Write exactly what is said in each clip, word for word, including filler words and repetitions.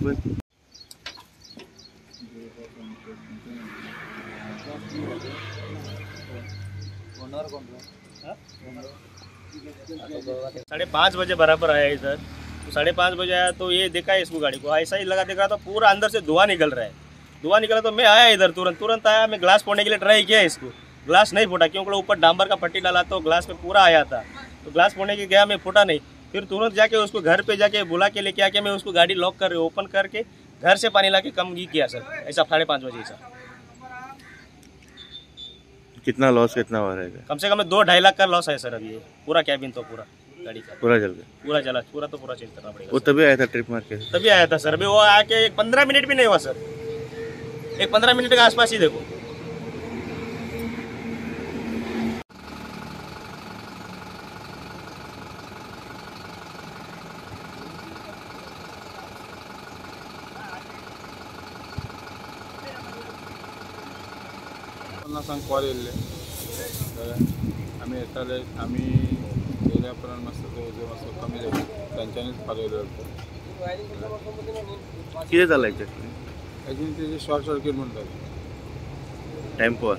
भाई। साढ़े पाँच बजे बराबर आया इधर, तो साढ़े पाँच बजे आया तो ये देखा है इसको, गाड़ी को ऐसा ही लगा, देखा तो पूरा अंदर से धुआं निकल रहा है। धुआं निकला तो मैं आया इधर, तुरंत तुरंत आया, मैं ग्लास फोड़ने के लिए ट्राई किया इसको, ग्लास नहीं फूटा क्योंकि ऊपर डांबर का पट्टी डाला तो ग्लास पे पूरा आया था, तो ग्लास फोड़ने के गया मैं, फूटा नहीं। फिर तुरंत जाके उसको घर पे जाके बुला के लेके आके मैं उसको गाड़ी लॉक कर ओपन करके घर से पानी ला के कम ही किया सर, ऐसा साढ़े पाँच बजे सर। कितना लॉस कितना हो रहेगा? कम से कम दो ढाई लाख का लॉस है सर अभी, पूरा कैबिन तो पूरा गाड़ी का पूरा जल गया, पूरा जला, पूरा तो पूरा चेंज करना पड़ेगा। वो तभी आया था ट्रिप मार के? तभी आया था सर, अभी वो आके एक पंद्रह मिनट भी नहीं हुआ सर, एक पंद्रह मिनट के आसपास ही देखो। सांग कॉल येल्ले आम्ही येताले, आम्ही गेल्यापर्यंत मस्त जे मस्त कमी झाले त्यांच्यानेच पालवलं होतं। किती झालं एक्झॅक्टली? अजून त्याचे शॉर्ट सर्किट म्हणतात टेम्पो।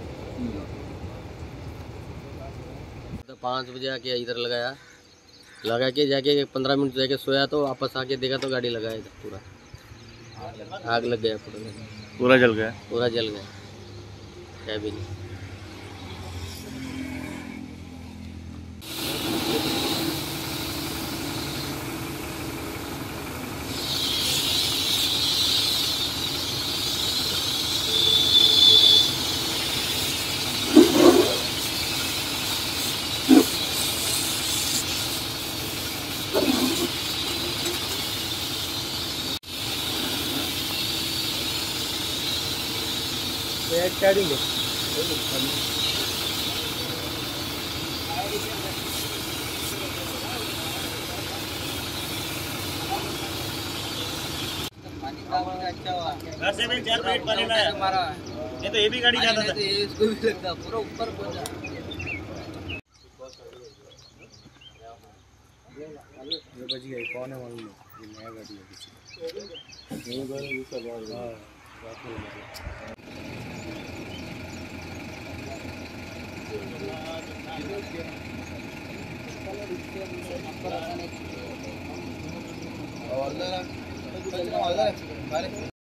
तो पाँच बजे आके इधर लगाया, लगा के जाके पंद्रह मिनट जाके सोया तो वापस आके देखा तो गाड़ी लगाया इधर, पूरा आग लग गया, पूरा पूरा जल गया, पूरा जल गया कैबिन। घर से भी चार मिनट पानी लाया, नहीं तो ये भी गाड़ी जाता था। इसको भी लगता पूरा ऊपर पहुंचा। ये बच गई, कौन है मालूम नहीं, ये नया गाड़ी है किसी। ये गाड़ी भी सब हां और